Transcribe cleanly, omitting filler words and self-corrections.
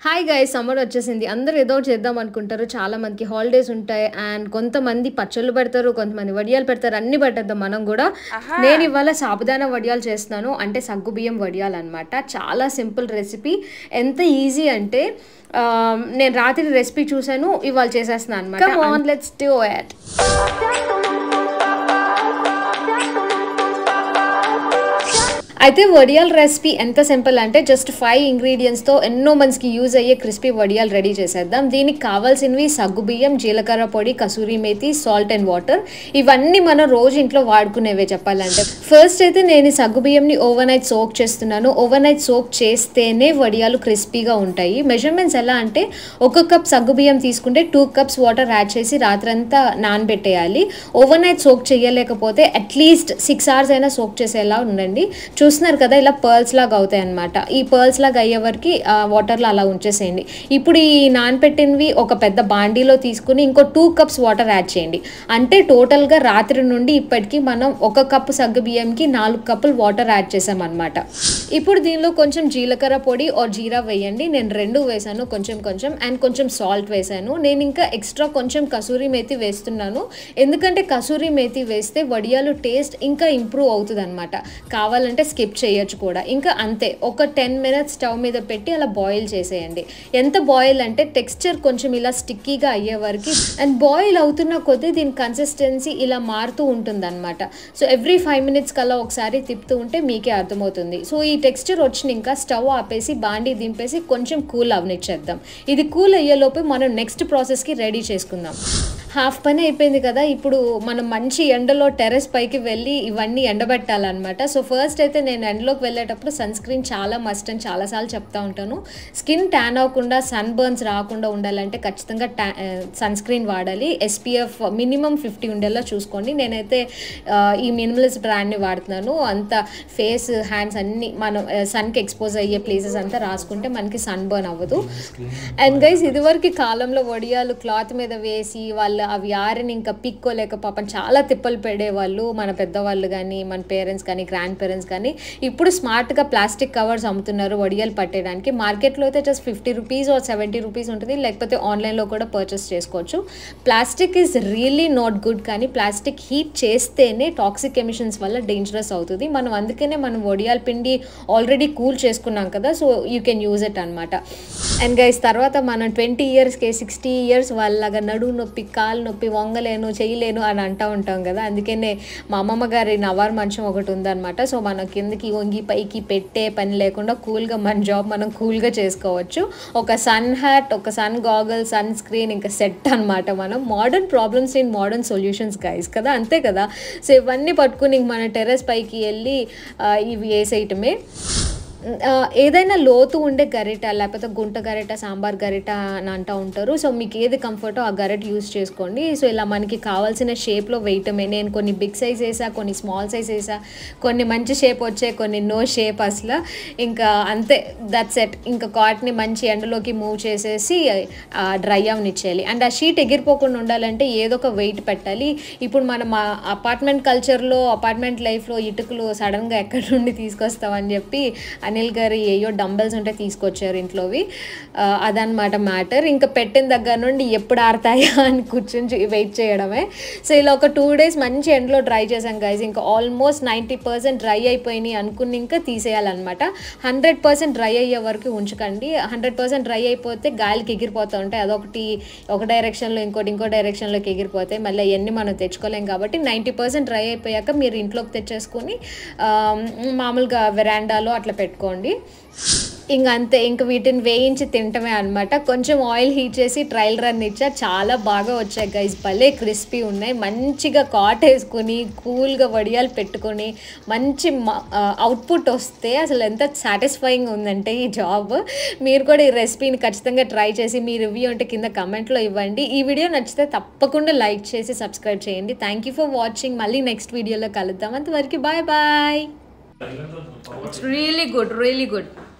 Hi guys, summer వచ్చేసింది. అందరూ ఏదో చేద్దాం అనుకుంటారు. చాలా మందికి హాలిడేస్ ఉంటాయి అండ్ కొంతమంది పచ్చళ్ళు పెడతారు, కొంతమంది వడియాలు పెడతారు. అన్ని పెట్టేద్దాం మనం కూడా. నేను ఇవాళ సాబుదానా వడియాలు చేస్తున్నాను, అంటే సగ్గుబియ్యం వడియాలు అనమాట. చాలా సింపుల్ రెసిపీ. ఎంత ఈజీ అంటే నేను రాత్రి రెసిపీ చూసాను, ఇవాళ చేసేస్తున్నాను అనమాట. Come on, let's do it. అయితే వడియాల్ రెసిపీ ఎంత సింపుల్ అంటే జస్ట్ 5 ఇంగ్రీడియంట్స్తో ఎన్నో మందికి యూజ్ అయ్యే క్రిస్పీ వడియాలు రెడీ చేసేద్దాం. దీనికి కావాల్సినవి సగ్గుబియ్యం, జీలకర్ర పొడి, kasuri methi, salt and water. ఇవన్నీ మనం రోజు ఇంట్లో వాడుకునేవే చెప్పాలంటే. ఫస్ట్ అయితే నేను ఈ సగ్గుబియ్యంని ఓవర్ నైట్ సోక్ చేస్తున్నాను. ఓవర్ నైట్ సోక్ చేస్తేనే వడియాలు క్రిస్పీగా ఉంటాయి. మెజర్మెంట్స్ ఎలా అంటే 1 కప్ సగ్గుబియ్యం తీసుకుంటే 2 కప్స్ వాటర్ యాడ్ చేసి రాత్రంతా నానబెట్టేయాలి. ఓవర్ నైట్ సోక్ చేయలేకపోతే అట్లీస్ట్ 6 hours అయినా సోక్ చేసేలా ఉండండి. చూస్తున్నారు కదా, ఇలా పర్ల్స్ లాగా అవుతాయి అనమాట. ఈ పర్ల్స్ లాగా అయ్యే వరకు వాటర్లో అలా ఉంచేసేయండి. ఇప్పుడు ఈ నానబెట్టినవి ఒక పెద్ద బాండీలో తీసుకుని ఇంకో 2 కప్స్ వాటర్ యాడ్ చేయండి. అంటే టోటల్గా రాత్రి నుండి ఇప్పటికీ మనం 1 కప్పు సగ్గుబియ్యంకి 4 కప్పులు వాటర్ యాడ్ చేసామన్నమాట. ఇప్పుడు దీనిలో కొంచెం జీలకర్ర పొడి ఆర్ జీరా వేయండి. నేను 2 వేసాను, కొంచెం అండ్ కొంచెం సాల్ట్ వేసాను. నేను ఇంకా ఎక్స్ట్రా కొంచెం కసూరి మేతి వేస్తున్నాను, ఎందుకంటే కసూరి మేతి వేస్తే వడియాలు టేస్ట్ ఇంకా ఇంప్రూవ్ అవుతుంది అనమాట. కావాలంటే స్కిప్ చేయొచ్చు కూడా. ఇంకా అంతే, ఒక 10 minutes స్టవ్ మీద పెట్టి అలా బాయిల్ చేసేయండి. ఎంత బాయిల్ అంటే టెక్స్చర్ కొంచెం ఇలా స్టిక్కీగా అయ్యే వరకు. అండ్ బాయిల్ అవుతున్న కొద్దీ దీని కన్సిస్టెన్సీ ఇలా మారుతూ ఉంటుంది అనమాట. సో ఎవ్రీ 5 minutes కల్లా ఒకసారి తిప్పుతూ ఉంటే మీకే అర్థమవుతుంది. సో ఈ టెక్స్చర్ వచ్చినాక స్టవ్ ఆపేసి బాండీ దింపేసి కొంచెం కూల్ అవనిచ్చేద్దాం. ఇది కూల్ అయ్యేలోపు మనం నెక్స్ట్ ప్రాసెస్కి రెడీ చేసుకుందాం. హాఫ్ పని అయిపోయింది కదా. ఇప్పుడు మనం మంచి ఎండలో టెర్రస్ పైకి వెళ్ళి ఇవన్నీ ఎండబెట్టాలన్నమాట. సో ఫస్ట్ అయితే నేను ఎండలోకి వెళ్ళేటప్పుడు సన్ స్క్రీన్ చాలా మస్ట్ అని చాలాసార్లు చెప్తా ఉంటాను. స్కిన్ ట్యాన్ అవ్వకుండా, సన్ బర్న్స్ రాకుండా ఉండాలంటే ఖచ్చితంగా సన్ స్క్రీన్ వాడాలి. SPF మినిమం 50 ఉండేలా చూసుకోండి. నేనైతే ఈ మినిమలిస్ట్ బ్రాండ్ని వాడుతున్నాను. అంత ఫేస్, హ్యాండ్స్ అన్నీ మనం సన్కి ఎక్స్పోజ్ అయ్యే ప్లేసెస్ అంతా రాసుకుంటే మనకి సన్ బర్న్ అవ్వదు. అండ్ గైస్, ఇదివరకు కాలంలో వడియాలు క్లాత్ మీద వేసి వాళ్ళు అవి ఆరిని ఇంకా పిక్కోలేక పాపం చాలా తిప్పలు పడేవాళ్ళు, మన పెద్దవాళ్ళు కానీ, మన పేరెంట్స్ కానీ, గ్రాండ్ పేరెంట్స్ కానీ. ఇప్పుడు స్మార్ట్గా ప్లాస్టిక్ కవర్స్ అమ్ముతున్నారు వడియాలు పట్టేయడానికి. మార్కెట్లో అయితే జస్ట్ 50 రూపీస్ ఆర్ 70 రూపీస్ ఉంటుంది, లేకపోతే ఆన్లైన్లో కూడా పర్చేస్ చేసుకోవచ్చు. Plastic is really not good, కానీ ప్లాస్టిక్ హీట్ చేస్తేనే టాక్సిక్ ఎమిషన్స్ వల్ల డేంజరస్ అవుతుంది. అందుకనే మనం వడియాల పిండి ఆల్రెడీ కూల్ చేసుకున్నాం కదా, so you can use it అనమాట. అండ్ గైస్, తర్వాత మనం 20 yearsకి 60 years వాళ్ళలాగా నడుము నొప్పి, కాలు నొప్పి, వంగలేను, చేయలేను అని అంటూ ఉంటాం కదా. అందుకనే మా అమ్మమ్మ గారి నవారు మంచం ఒకటి ఉందన్నమాట. సో మనం కిందకి వంగి పైకి పెట్టే పని లేకుండా కూల్గా మన జాబ్ మనం కూల్గా చేసుకోవచ్చు. ఒక సన్ హ్యాట్, ఒక సన్ గాగల్, సన్ స్క్రీన్, ఇంకా సెట్ అనమాట. మనం modern problems in modern solutions guys కదా, అంతే కదా. సో ఇవన్నీ పట్టుకుని మన టెర్రస్ పైకి వెళ్ళి ఇవి వేసేయటమే. ఏదైనా లోతు ఉండే గరిట, లేకపోతే గుంట గరిట, సాంబార్ గరిట అని అంటూ ఉంటారు. సో మీకు ఏది కంఫర్టో ఆ గరిట యూజ్ చేసుకోండి. సో ఇలా మనకి కావాల్సిన షేప్లో వేయటమే. నేను కొన్ని బిగ్ సైజ్ వేసా, కొన్ని స్మాల్ సైజ్ వేసా, కొన్ని మంచి షేప్ వచ్చాయి, కొన్ని నో షేప్ అసలు. ఇంకా అంతే, దట్స్ ఎట్. ఇంకా కాట్ని మంచి ఎండలోకి మూవ్ చేసేసి డ్రై అవనిచ్చేయాలి. అండ్ ఆ షీట్ ఎగిరిపోకుండా ఉండాలంటే ఏదో ఒక వెయిట్ పెట్టాలి. ఇప్పుడు మనం అపార్ట్మెంట్ కల్చర్లో, అపార్ట్మెంట్ లైఫ్లో ఇటుకలు సడన్గా ఎక్కడి నుండి తీసుకొస్తామని చెప్పి అనిల్ గారు ఏయో డంబెల్స్ ఉంటే తీసుకొచ్చారు ఇంట్లోవి. అదనమాట మ్యాటర్. ఇంకా పెట్టిన దగ్గర నుండి ఎప్పుడు ఆడతాయా అని కూర్చొని వెయిట్ చేయడమే. సో ఇలా ఒక 2 days మంచి ఎండలో డ్రై చేసాం గైజ్. ఇంకా ఆల్మోస్ట్ 90% డ్రై అయిపోయినాయి అనుకుని ఇంకా తీసేయాలన్నమాట. 100% డ్రై అయ్యే వరకు ఉంచకండి. 100% డ్రై అయిపోతే గాలికి ఎగిరిపోతూ ఉంటాయి. అదొకటి, ఒక డైరెక్షన్లో ఇంకో డైరెక్షన్లోకి ఎగిరిపోతాయి. మళ్ళీ అవన్నీ మనం తెచ్చుకోలేం. కాబట్టి 90% డ్రై అయిపోయాక మీరు ఇంట్లోకి తెచ్చేసుకొని మామూలుగా వెరాండాలో అట్లా పెట్టుకోండి. ఇంక అంతే, ఇంక వీటిని వేయించి తింటమే అనమాట. కొంచెం ఆయిల్ హీట్ చేసి ట్రయల్ రన్ ఇచ్చా, చాలా బాగా వచ్చాయి గైస్. భలే క్రిస్పీ ఉన్నాయి. మంచిగా కాట్ వేసుకొని కూల్గా వడియాలు పెట్టుకొని మంచి అవుట్పుట్ వస్తే అసలు ఎంత సాటిస్ఫైయింగ్ ఉందంటే ఈ జాబ్. మీరు కూడా ఈ రెసిపీని ఖచ్చితంగా ట్రై చేసి మీ రివ్యూ అంటే కింద కమెంట్లో ఇవ్వండి. ఈ వీడియో నచ్చితే తప్పకుండా లైక్ చేసి సబ్స్క్రైబ్ చేయండి. Thank you for watching. మళ్ళీ నెక్స్ట్ వీడియోలో కలుద్దాం. అంతవరకు bye bye. It's really good, really good.